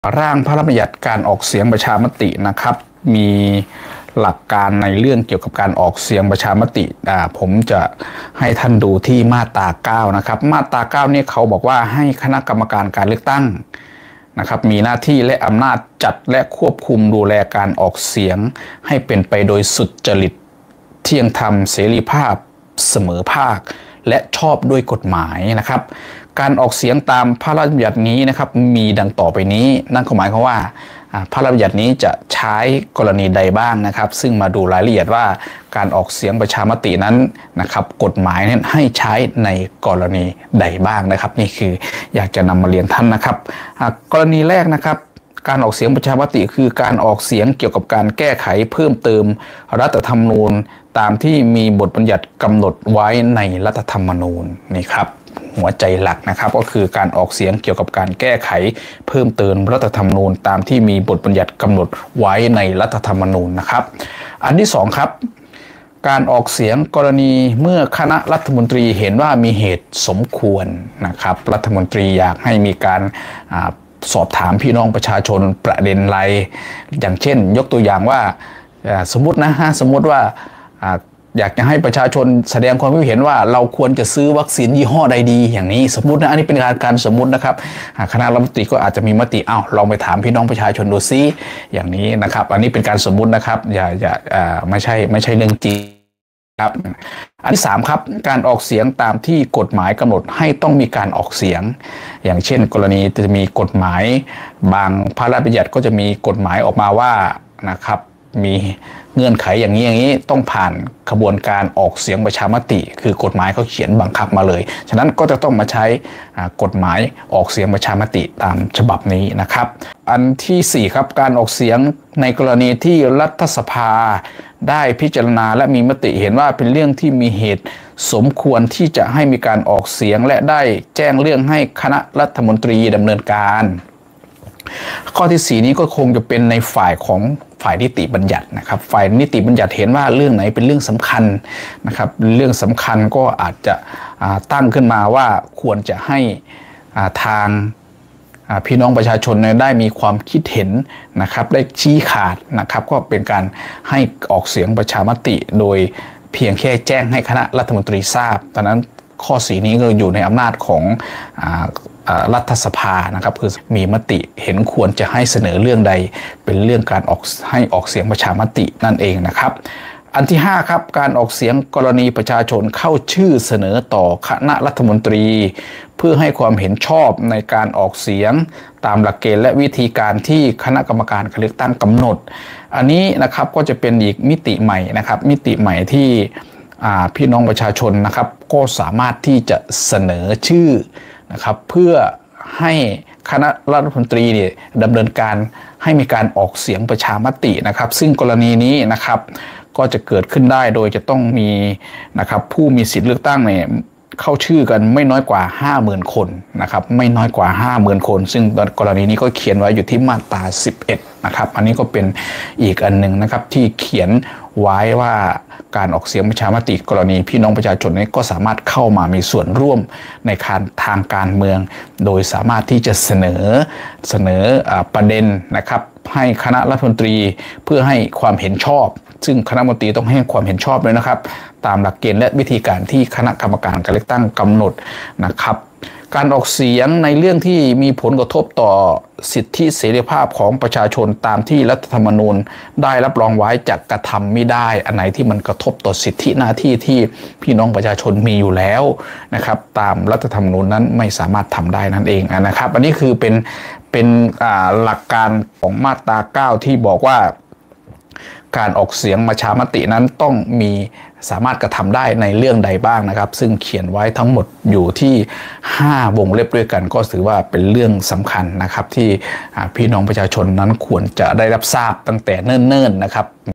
ร่างพระราชบัญญัติการออกเสียงประชามตินะครับมีหลักการในเรื่องเกี่ยวกับการออกเสียงประชามติผมจะให้ท่านดูที่มาตรา9นะครับมาตรา9เนี่ยเขาบอกว่าให้คณะกรรมการการเลือกตั้งนะครับมีหน้าที่และอำนาจจัดและควบคุมดูแลการออกเสียงให้เป็นไปโดยสุจริตเที่ยงธรรมเสรีภาพเสมอภาคและชอบด้วยกฎหมายนะครับการออกเสียงตามพระราชบัญญัตินี้นะครับมีดังต่อไปนี้นั่นหมายความว่าพระราชบัญญัตินี้จะใช้กรณีใดบ้างนะครับซึ่งมาดูรายละเอียดว่าการออกเสียงประชามตินั้นนะครับกฎหมายนั้นให้ใช้ในกรณีใดบ้างนะครับนี่คืออยากจะนำมาเรียนท่านนะครับกรณีแรกนะครับการออกเสียงประชามติคือการออกเสียงเกี่ยวกับการแก้ไขเพิ่มเติมรัฐธรรมนูญตามที่มีบทบัญญัติกำหนดไว้ในรัฐธรรมนูญนี่ครับหัวใจหลักนะครับก็คือการออกเสียงเกี่ยวกับการแก้ไขเพิ่มเติมรัฐธรรมนูญตามที่มีบทบัญญัติกำหนดไว้ในรัฐธรรมนูญนะครับอันที่สองครับการออกเสียงกรณีเมื่อคณะรัฐมนตรีเห็นว่ามีเหตุสมควรนะครับรัฐมนตรีอยากให้มีการสอบถามพี่น้องประชาชนประเด็นอะไรอย่างเช่นยกตัวอย่างว่าสมมติว่าอยากจะให้ประชาชนแสดงความคิดเห็นว่าเราควรจะซื้อวัคซีนยี่ห้อใดดีอย่างนี้สมมตินะอันนี้เป็นการสมมตินะครับคณะรัฐมนตรีก็อาจจะมีมติลองไปถามพี่น้องประชาชนดูซิอย่างนี้นะครับอันนี้เป็นการสมมุตินะครับอย่าไม่ใช่เรื่องจริงครับอันที่3ครับการออกเสียงตามที่กฎหมายกำหนดให้ต้องมีการออกเสียงอย่างเช่นกรณีจะมีกฎหมายบางพระราชบัญญัติก็จะมีกฎหมายออกมาว่านะครับมีเงื่อนไขอย่างนี้ต้องผ่านกระบวนการออกเสียงประชามติคือกฎหมายเขาเขียนบังคับมาเลยฉะนั้นก็จะต้องมาใช้กฎหมายออกเสียงประชามติตามฉบับนี้นะครับอันที่4ครับการออกเสียงในกรณีที่รัฐสภาได้พิจารณาและมีมติเห็นว่าเป็นเรื่องที่มีเหตุสมควรที่จะให้มีการออกเสียงและได้แจ้งเรื่องให้คณะรัฐมนตรีดำเนินการข้อที่4นี้ก็คงจะเป็นในฝ่ายของฝ่ายนิติบัญญัตินะครับฝ่ายนิติบัญญัติเห็นว่าเรื่องไหนเป็นเรื่องสำคัญนะครับเรื่องสำคัญก็อาจจะตั้งขึ้นมาว่าควรจะให้ทางพี่น้องประชาชนได้มีความคิดเห็นนะครับได้ชี้ขาดนะครับก็เป็นการให้ออกเสียงประชามติโดยเพียงแค่แจ้งให้คณะรัฐมนตรีทราบตอนนั้นข้อ4นี้ก็อยู่ในอำนาจของรัฐสภานะครับคือมีมติเห็นควรจะให้เสนอเรื่องใดเป็นเรื่องการให้ออกเสียงประชามตินั่นเองนะครับอันที่5ครับการออกเสียงกรณีประชาชนเข้าชื่อเสนอต่อคณะรัฐมนตรีเพื่อให้ความเห็นชอบในการออกเสียงตามหลักเกณฑ์และวิธีการที่คณะกรรมการการเลือกตั้งกำหนดอันนี้นะครับก็จะเป็นอีกมิติใหม่นะครับมิติใหม่ที่พี่น้องประชาชนนะครับก็สามารถที่จะเสนอชื่อนะครับเพื่อให้คณะรัฐมนตรีเนี่ยดำเนินการให้มีการออกเสียงประชามตินะครับซึ่งกรณีนี้นะครับก็จะเกิดขึ้นได้โดยจะต้องมีนะครับผู้มีสิทธิเลือกตั้งเนี่ยเข้าชื่อกันไม่น้อยกว่า 50,000 คนนะครับไม่น้อยกว่า 50,000 คนซึ่งกรณีนี้ก็เขียนไว้อยู่ที่มาตรา11นะครับอันนี้ก็เป็นอีกอันหนึ่งนะครับที่เขียนไว้ว่าการออกเสียงประชามติกรณีพี่น้องประชาชนนี้ก็สามารถเข้ามามีส่วนร่วมในทางการเมืองโดยสามารถที่จะเสนอประเด็นนะครับให้คณะรัฐมนตรีเพื่อให้ความเห็นชอบซึ่งคณะรัฐมนตรีต้องให้ความเห็นชอบด้วยนะครับตามหลักเกณฑ์และวิธีการที่คณะกรรมการการเลือกตั้งกำหนดนะครับการออกเสียงในเรื่องที่มีผลกระทบต่อสิทธิเสรีภาพของประชาชนตามที่รัฐธรรมนูญได้รับรองไว้จะกระทำไม่ได้อันไหนที่มันกระทบต่อสิทธิหน้าที่ที่พี่น้องประชาชนมีอยู่แล้วนะครับตามรัฐธรรมนูญนั้นไม่สามารถทำได้นั่นเองนะครับอันนี้คือเป็นหลักการของมาตรา9ที่บอกว่าการออกเสียงประชามตินั้นต้องมีสามารถกระทำได้ในเรื่องใดบ้างนะครับซึ่งเขียนไว้ทั้งหมดอยู่ที่5วงเล็บด้วยกันก็ถือว่าเป็นเรื่องสำคัญนะครับที่พี่น้องประชาชนนั้นควรจะได้รับทราบตั้งแต่เนิ่นๆนะครับ